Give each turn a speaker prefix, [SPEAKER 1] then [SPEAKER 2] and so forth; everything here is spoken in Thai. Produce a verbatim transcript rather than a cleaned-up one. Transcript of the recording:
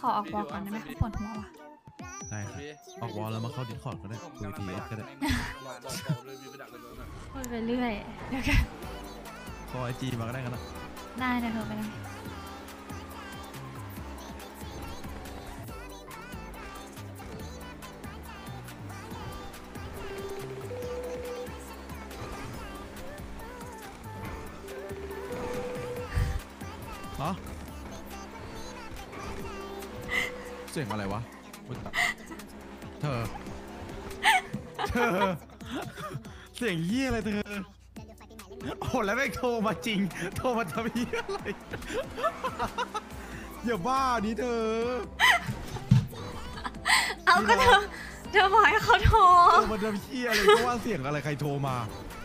[SPEAKER 1] ขอออกวอลก่อนได้ไหมคะปวดหัวว่ะ
[SPEAKER 2] ได้ครับออกวอลแล้วมาเข้าดิสคอร์ดก็ได้คุยทีเอสก็ได้
[SPEAKER 1] พูดไปเรื่อยเดี๋ยวกัน
[SPEAKER 2] คอไอจีมาก็ได้กันนะ
[SPEAKER 1] ได้เดี๋ยวโทรไปเลย
[SPEAKER 2] ฮะเสียงอะไรวะอุ๊ยตะเธอเธอเสียงเยี่ยอะไรเธอโอ้แล้วแม่งโทรมาจริงโทรมาทำเยี่ยอะไรอย่าบ้านี้เธอ
[SPEAKER 1] เอาก็เธอเธอบอกให้เขาโทร
[SPEAKER 2] โทรมาทำเยี่ยอะไรก็ว่าเสียงอะไรใครโทรมา